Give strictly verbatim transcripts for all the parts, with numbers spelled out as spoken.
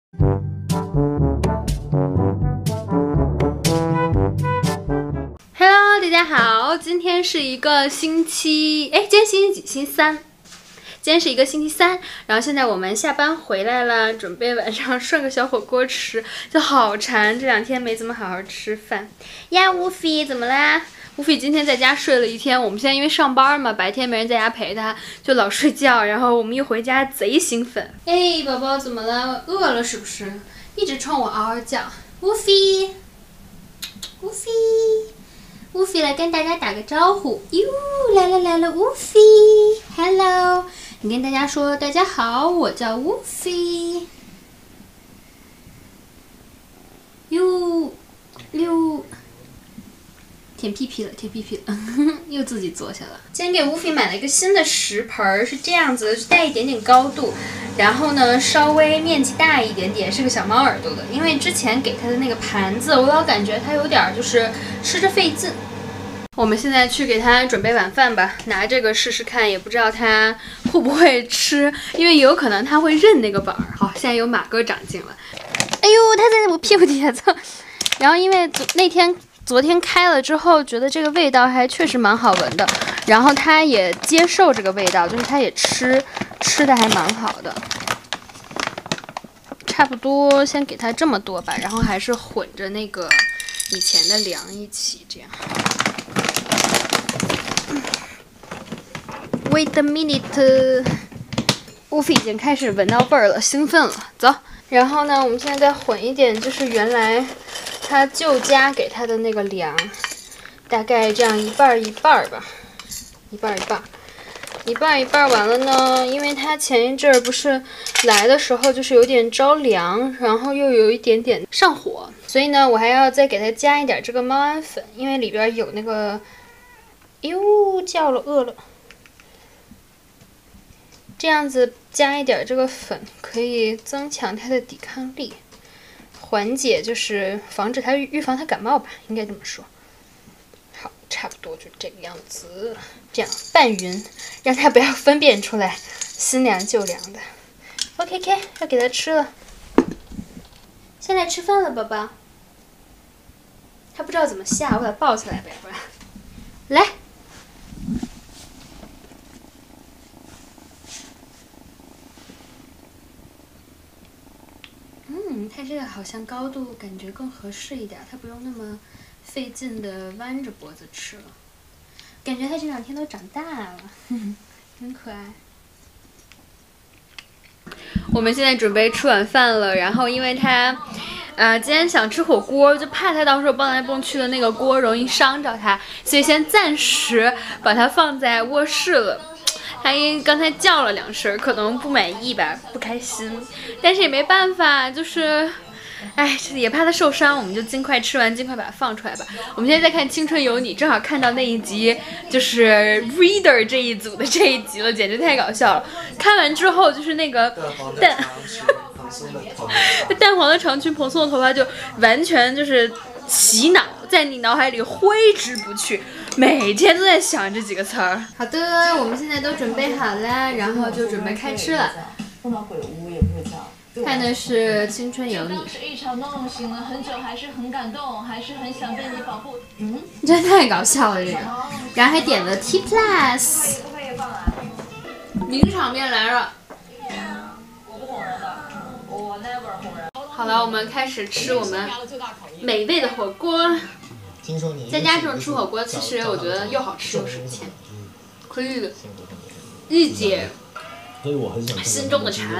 Hello， 大家好，今天是一个星期，哎，今天星期几？星期三。今天是一个星期三，然后现在我们下班回来了，准备晚上涮个小火锅吃，就好馋，这两天没怎么好好吃饭呀。乌菲怎么啦？乌菲今天在家睡了一天，我们现在因为上班嘛，白天没人在家陪他，就老睡觉，然后我们一回家贼兴奋。哎，宝宝怎么了？饿了是不是？一直冲我嗷嗷叫。乌菲，乌菲。乌菲来跟大家打个招呼，哟，来了来了，乌菲 ，Hello， 你跟大家说大家好，我叫乌菲，哟，溜，舔屁屁了，舔屁屁了，又自己坐下了。今天给乌菲买了一个新的食盆，是这样子，带一点点高度，然后呢稍微面积大一点点，是个小猫耳朵的。因为之前给它的那个盘子，我老感觉它有点就是吃着费劲。我们现在去给它准备晚饭吧，拿这个试试看，也不知道它会不会吃，因为有可能它会认那个板儿。好，现在有马哥长进了，哎呦，它在我屁股底下蹭。然后因为那天昨天开了之后，觉得这个味道还确实蛮好闻的，然后它也接受这个味道，就是它也吃吃的还蛮好的。差不多先给它这么多吧，然后还是混着那个以前的粮一起这样。Wait a minute， 乌菲已经开始闻到味儿了，兴奋了，走。然后呢，我们现在再混一点，就是原来他舅家给他的那个粮，大概这样一半一半吧，一半一半，一半一半。完了呢，因为他前一阵儿不是来的时候就是有点着凉，然后又有一点点上火，所以呢，我还要再给他加一点这个猫氨粉，因为里边有那个，哟，叫了，饿了。这样子加一点这个粉，可以增强它的抵抗力，缓解就是防止它预防它感冒吧，应该这么说。好，差不多就这个样子，这样拌匀，让它不要分辨出来新凉旧凉的。OK K， 要给它吃了。现在吃饭了，宝宝。他不知道怎么下，我把它抱起来呗，要不然。来。嗯，它这个好像高度感觉更合适一点，它不用那么费劲的弯着脖子吃了。感觉它这两天都长大了，很可爱。我们现在准备吃晚饭了，然后因为它，呃，今天想吃火锅，就怕它到时候蹦来蹦去的那个锅容易伤着它，所以先暂时把它放在卧室了。他因刚才叫了两声，可能不满意吧，不开心，但是也没办法，就是，哎，也怕他受伤，我们就尽快吃完，尽快把它放出来吧。我们现在在看《青春有你》，正好看到那一集，就是 Reader 这一组的这一集了，简直太搞笑了。看完之后，就是那个蛋蛋黄的长裙蓬松的头发，就完全就是洗脑，在你脑海里挥之不去。每天都在想这几个词儿。好的，我们现在都准备好了，然后就准备开吃了。 碰到鬼屋也不会叫。 看的是《青春有你》。 当时一场梦醒了很久，还是很感动，还是很想被你保护。 嗯，真的太搞笑了这个。然后还点了 T Plus。名场面来了。 我不哄人的，我 never 哄人。 好了，我们开始吃我们美味的火锅。在家这种吃火锅，其实我觉得又好吃又省钱，可以一解心中的馋。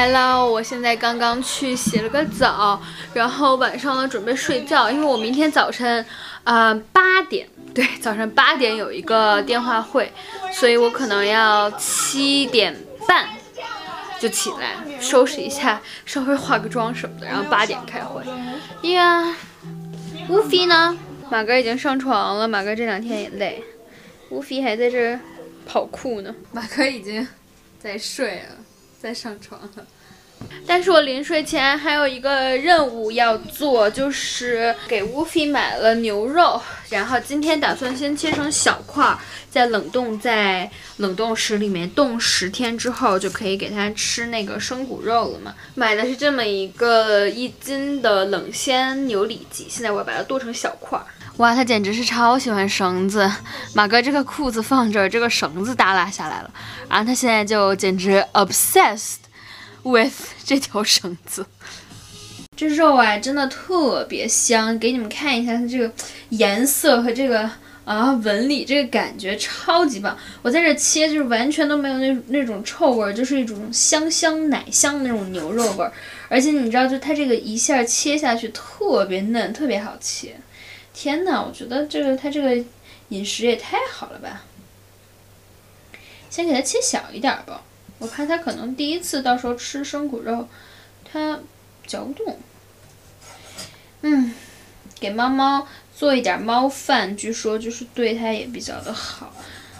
Hello， 我现在刚刚去洗了个澡，然后晚上呢准备睡觉，因为我明天早晨，呃八点，对，早上八点有一个电话会，所以我可能要七点半就起来收拾一下，稍微化个妆什么的，然后八点开会。呀，乌菲呢？马哥已经上床了，马哥这两天也累，乌菲还在这儿跑酷呢。马哥已经在睡了。在上床了，但是我临睡前还有一个任务要做，就是给乌菲买了牛肉，然后今天打算先切成小块，再冷冻在冷冻室里面冻十天之后，就可以给它吃那个生骨肉了嘛。买的是这么一个一斤的冷鲜牛里脊，现在我要把它剁成小块。哇，他简直是超喜欢绳子，马哥这个裤子放这儿，这个绳子耷拉下来了，然后他现在就简直 obsessed with 这条绳子。这肉啊，真的特别香，给你们看一下它这个颜色和这个啊纹理，这个感觉超级棒。我在这切，就是完全都没有那那种臭味，就是一种香香奶香的那种牛肉味，而且你知道，就它这个一下切下去特别嫩，特别好切。天哪，我觉得这个它这个饮食也太好了吧！先给它切小一点吧，我怕它可能第一次到时候吃生骨肉，它嚼不动。嗯，给猫猫做一点猫饭，据说就是对它也比较的好。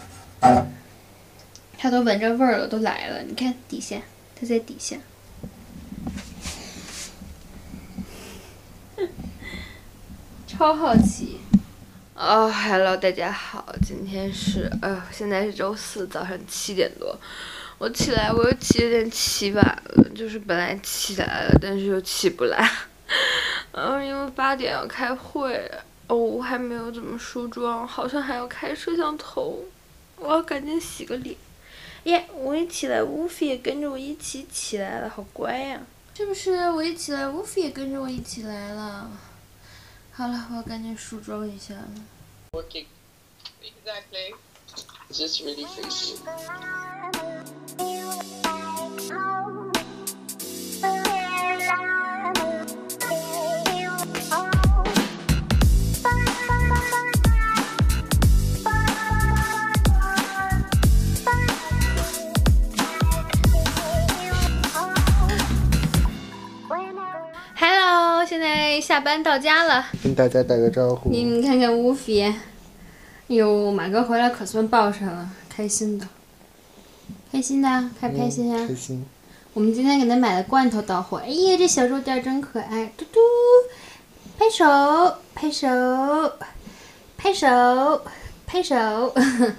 它都闻着味儿了，都来了，你看底下，它在底下。超好奇哦、oh, ，Hello， 大家好，今天是呃，现在是周四早上七点多，我起来我又起有点起晚了，就是本来起来了，但是又起不来，然后因为八点要开会，哦，我还没有怎么梳妆，好像还要开摄像头，我要赶紧洗个脸。耶，我一起来，乌菲也跟着我一起起来了，好乖呀、啊！是不是？我一起来，乌菲也跟着我一起来了。好了，我要赶紧梳妆一下了。 Working. Exactly. It's just really freaky. Hello， 现在下班到家了， 跟大家打个招呼。 你们看看乌菲，哟，马哥回来可算抱上了，开心的，开心的，开不开心啊？ 嗯、开心。 我们今天给他买的罐头到货，哎呀，这小肉垫真可爱，嘟嘟，拍手，拍手，拍手，拍手。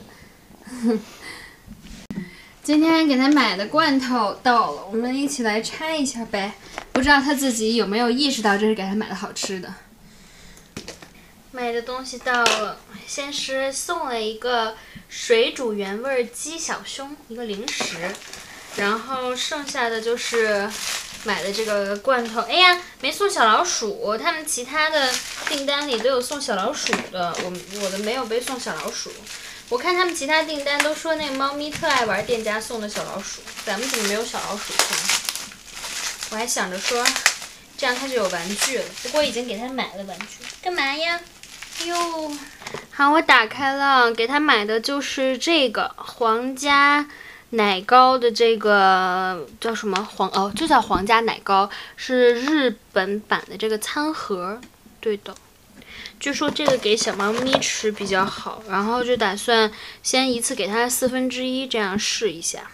今天给他买的罐头到了，我们一起来拆一下呗。不知道他自己有没有意识到这是给他买的好吃的。买的东西到了，先是送了一个水煮原味鸡小胸，一个零食，然后剩下的就是买的这个罐头。哎呀，没送小老鼠，他们其他的订单里都有送小老鼠的，我我的没有被送小老鼠。我看他们其他订单都说那个猫咪特爱玩店家送的小老鼠，咱们怎么没有小老鼠送？我还想着说，这样他就有玩具了。不过已经给他买了玩具，干嘛呀？哟，好，我打开了，给他买的就是这个皇家奶糕的这个叫什么皇哦，就叫皇家奶糕，是日本版的这个餐盒，对的。据说这个给小猫咪吃比较好，然后就打算先一次给它四分之一，这样试一下。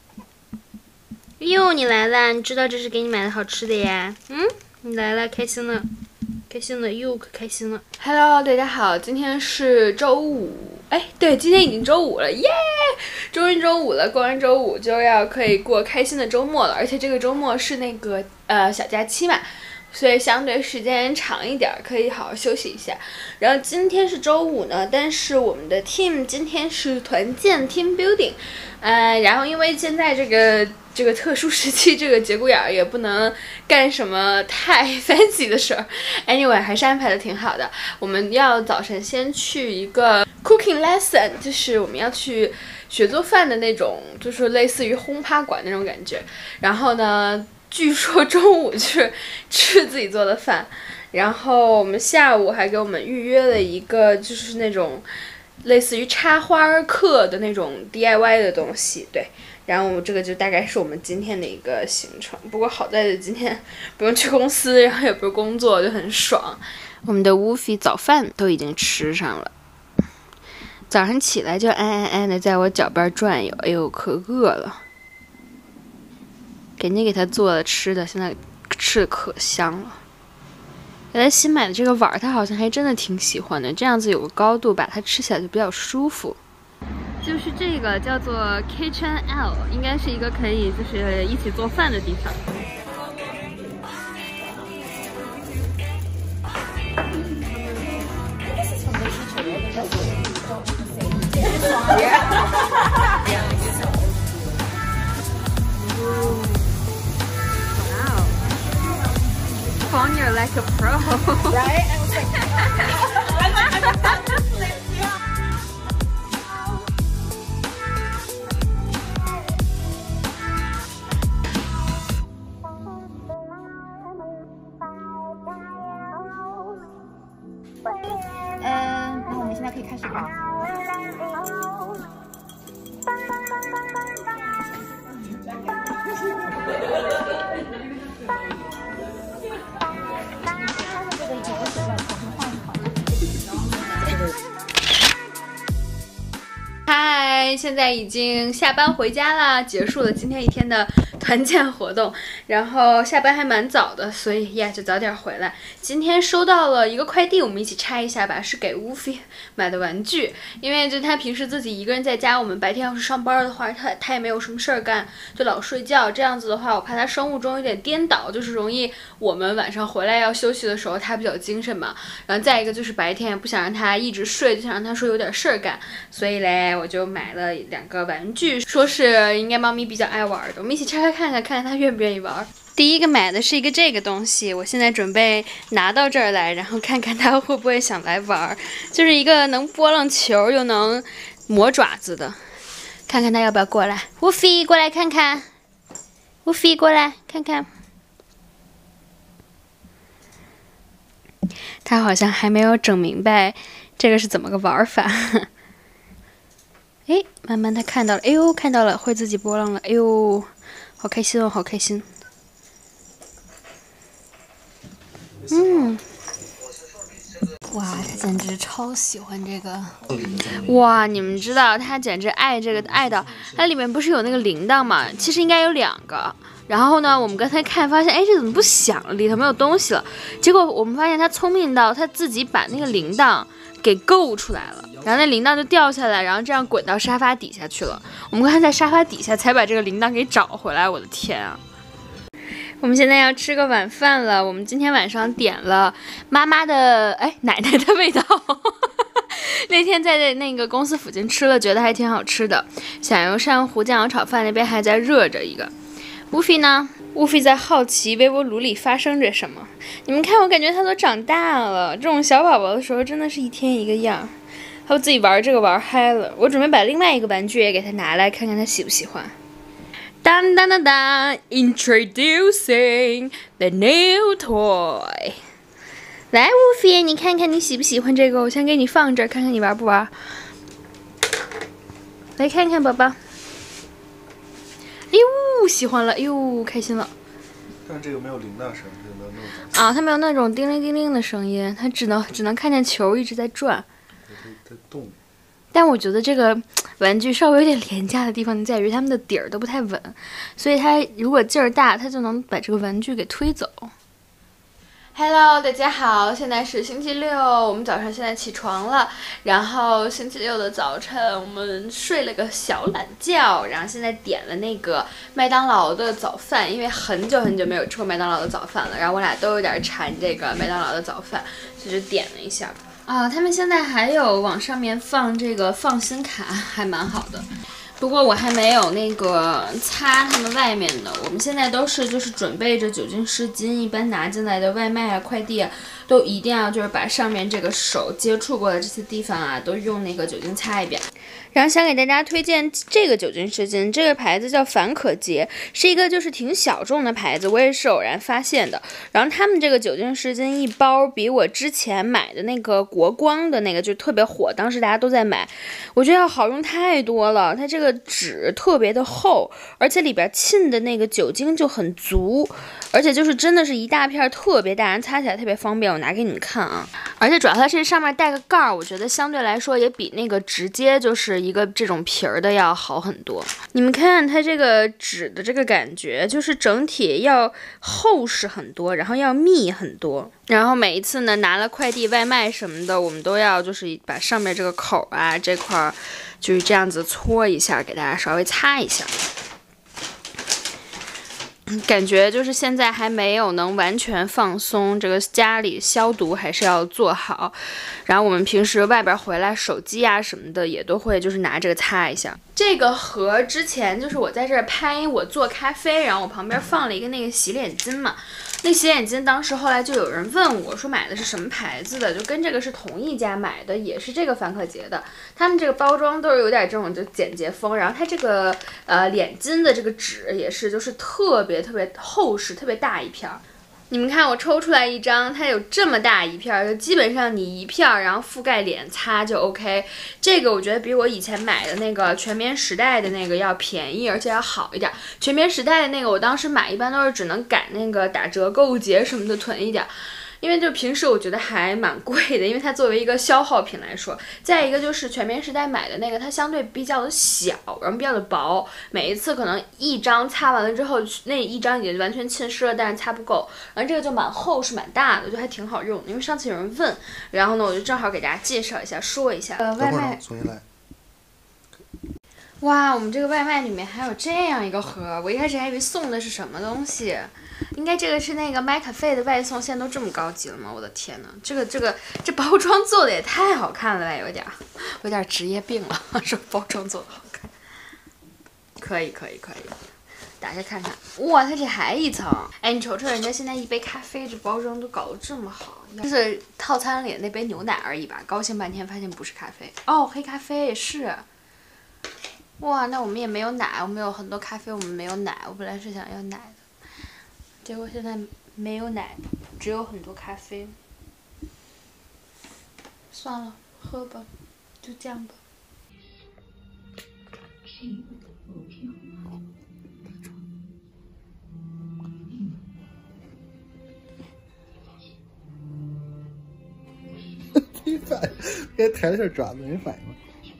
哟，你来啦！你知道这是给你买的好吃的呀？嗯，你来了，开心了，开心了，又可开心了。Hello， 大家好，今天是周五，哎，对，今天已经周五了，耶！终于周五了，过完周五就要可以过开心的周末了，而且这个周末是那个呃小假期嘛。所以相对时间长一点，可以好好休息一下。然后今天是周五呢，但是我们的 team 今天是团建 team building， 呃，然后因为现在这个这个特殊时期，这个节骨眼儿也不能干什么太 fancy 的事儿。Anyway， 还是安排的挺好的。我们要早晨先去一个 cooking lesson， 就是我们要去学做饭的那种，就是类似于轰趴馆那种感觉。然后呢，据说中午去吃自己做的饭，然后我们下午还给我们预约了一个就是那种类似于插花课的那种 D I Y 的东西，对。然后这个就大概是我们今天的一个行程。不过好在是今天不用去公司，然后也不是工作，就很爽。我们的乌菲早饭都已经吃上了，早上起来就安安安的在我脚边转悠，哎呦，可饿了。赶紧给他做了吃的，现在吃的可香了。给他新买的这个碗，他好像还真的挺喜欢的，这样子有个高度，把它吃起来就比较舒服。就是这个叫做 Kitchen L， 应该是一个可以就是一起做饭的地方。Phone you're like a pro, right? I was like, 嗯，那我们现在可以开始吧。 嗨，现在已经下班回家啦，结束了今天一天的团建活动，然后下班还蛮早的，所以呀就早点回来。今天收到了一个快递，我们一起拆一下吧，是给乌菲买的玩具。因为就他平时自己一个人在家，我们白天要是上班的话，他他也没有什么事儿干，就老睡觉。这样子的话，我怕他生物钟有点颠倒，就是容易我们晚上回来要休息的时候，他比较精神嘛。然后再一个就是白天也不想让他一直睡，就想让他说有点事儿干，所以嘞，我就买了两个玩具，说是应该猫咪比较爱玩的，我们一起拆开看看，看看它愿不愿意玩。第一个买的是一个这个东西，我现在准备拿到这儿来，然后看看它会不会想来玩，就是一个能拨浪球又能磨爪子的，看看它要不要过来。乌菲过来看看，乌菲过来看看，它好像还没有整明白这个是怎么个玩法。哎，慢慢他看到了，哎呦，看到了，会自己波浪了，哎呦，好开心哦，好开心。嗯，哇，他简直超喜欢这个。哇，你们知道他简直爱这个爱到，它里面不是有那个铃铛嘛？其实应该有两个。然后呢，我们刚才看发现，哎，这怎么不响了？里头没有东西了。结果我们发现他聪明到他自己把那个铃铛给够出来了。然后那铃铛就掉下来，然后这样滚到沙发底下去了。我们刚才在沙发底下才把这个铃铛给找回来，我的天啊！我们现在要吃个晚饭了。我们今天晚上点了妈妈的，哎，奶奶的味道。那天在那个公司附近吃了，觉得还挺好吃的。响油鳝糊酱油炒饭那边还在热着一个。乌菲呢？乌菲在好奇微波炉里发生着什么。你们看，我感觉他都长大了。这种小宝宝的时候，真的是一天一个样。他自己玩这个玩嗨了。我准备把另外一个玩具也给他拿来，看看他喜不喜欢。当当当当 ，Introducing the new toy。来，乌菲，你看看你喜不喜欢这个？我先给你放这儿，看看你玩不玩。来看看宝宝。哎呦，喜欢了！哎呦，开心了。 但是这个没有铃铛声，这个没有那种啊，它没有那种叮铃叮铃的声音，它只能只能看见球一直在转。 它动。 但我觉得这个玩具稍微有点廉价的地方在于它们的底儿都不太稳，所以它如果劲儿大，它就能把这个玩具给推走。Hello， 大家好，现在是星期六，我们早上现在起床了，然后星期六的早晨我们睡了个小懒觉，然后现在点了那个麦当劳的早饭，因为很久很久没有吃过麦当劳的早饭了，然后我俩都有点馋这个麦当劳的早饭，所以就点了一下。啊，他们现在还有往上面放这个放心卡，还蛮好的。 不过我还没有那个擦它们外面的，我们现在都是就是准备着酒精湿巾，一般拿进来的外卖啊、快递啊，都一定要就是把上面这个手接触过的这些地方啊，都用那个酒精擦一遍。然后想给大家推荐这个酒精湿巾，这个牌子叫凡可洁，是一个就是挺小众的牌子，我也是偶然发现的。然后他们这个酒精湿巾一包比我之前买的那个国光的那个就特别火，当时大家都在买，我觉得要好用太多了。它这个纸特别的厚，而且里边沁的那个酒精就很足，而且就是真的是一大片特别大，人擦起来特别方便。我拿给你们看啊，而且主要它是上面带个盖儿，我觉得相对来说也比那个直接就是一个这种皮儿的要好很多。你们看它这个纸的这个感觉，就是整体要厚实很多，然后要密很多。然后每一次呢拿了快递外卖什么的，我们都要就是把上面这个口啊这块就是这样子搓一下，给大家稍微擦一下。感觉就是现在还没有能完全放松，这个家里消毒还是要做好。然后我们平时外边回来手机啊什么的也都会就是拿这个擦一下。这个盒之前就是我在这儿拍我做咖啡，然后我旁边放了一个那个洗脸巾嘛。那洗脸巾当时后来就有人问我说买的是什么牌子的，就跟这个是同一家买的，也是这个凡可洁的。他们这个包装都是有点这种就简洁风，然后它这个呃脸巾的这个纸也是就是特别特别厚实，特别大一片。你们看我抽出来一张，它有这么大一片，就基本上你一片然后覆盖脸擦就 OK。这个我觉得比我以前买的那个全棉时代的那个要便宜，而且要好一点。全棉时代的那个我当时买一般都是只能赶那个打折购物节什么的囤一点。因为就平时我觉得还蛮贵的，因为它作为一个消耗品来说。再一个就是全棉时代买的那个，它相对比较的小，然后比较的薄，每一次可能一张擦完了之后，那一张已经完全浸湿了，但是擦不够。然后这个就蛮厚实蛮大的，就还挺好用的。因为上次有人问，然后呢我就正好给大家介绍一下，说一下。呃，外卖。 重新来。 哇，我们这个外卖里面还有这样一个盒，我一开始还以为送的是什么东西。应该这个是那个麦咖啡的外送，现在都这么高级了吗？我的天呐，这个这个这包装做的也太好看了吧，有点有点职业病了，说包装做的好看。可以可以可以，打开看看，哇，它这还一层。哎，你瞅瞅人家现在一杯咖啡这包装都搞得这么好，就是套餐里那杯牛奶而已吧，高兴半天发现不是咖啡哦，黑咖啡是。哇，那我们也没有奶，我们有很多咖啡，我们没有奶，我本来是想要奶的。结果现在没有奶，只有很多咖啡。算了，喝吧，就这样吧。 没反应，该抬了下爪子没反应。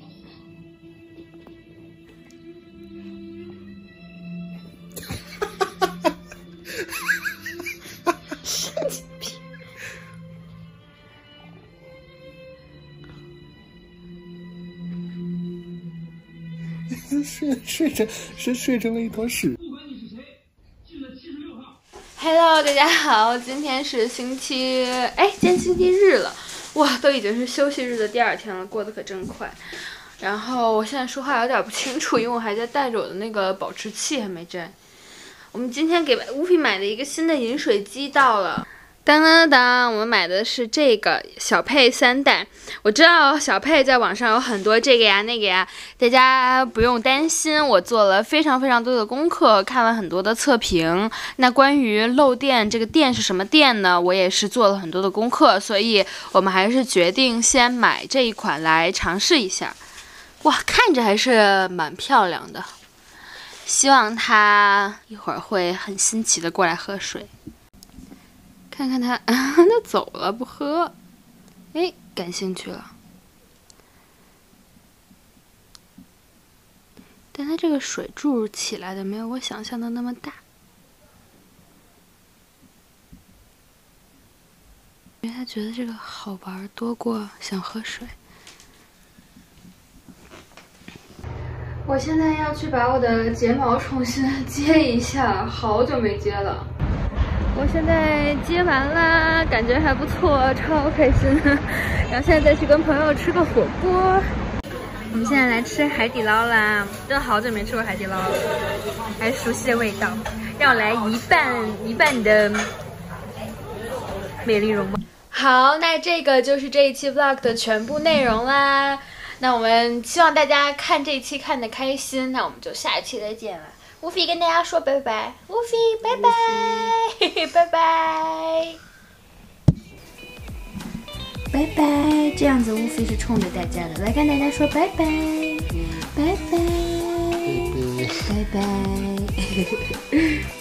睡睡成是睡成了一坨屎。 Hello， 大家好，今天是星期，哎，今天星期日了，哇，都已经是休息日的第二天了，过得可真快。然后我现在说话有点不清楚，因为我还在带着我的那个保持器还没摘。我们今天给乌皮买的一个新的饮水机到了。当当当，我们买的是这个小佩三代。我知道小佩在网上有很多这个呀那个呀，大家不用担心，我做了非常非常多的功课，看了很多的测评。那关于漏电，这个电是什么电呢？我也是做了很多的功课，所以我们还是决定先买这一款来尝试一下。哇，看着还是蛮漂亮的，希望它一会儿会很新奇的过来喝水。看看他，啊，他走了，不喝。哎，感兴趣了。但他这个水柱起来的没有我想象的那么大，因为他觉得这个好玩多过想喝水。我现在要去把我的睫毛重新接一下，好久没接了。我现在接完啦，感觉还不错，超开心。然后现在再去跟朋友吃个火锅。 我们现在来吃海底捞啦，真的好久没吃过海底捞了，还是熟悉的味道。让我来一半一半你的美丽容貌。好，那这个就是这一期 vlog 的全部内容啦。那我们希望大家看这一期看得开心，那我们就下一期再见了。乌菲跟大家说拜拜，乌菲拜拜，拜拜。拜拜，这样子乌菲是冲着大家的，来跟大家说拜拜，拜拜，拜拜，拜拜。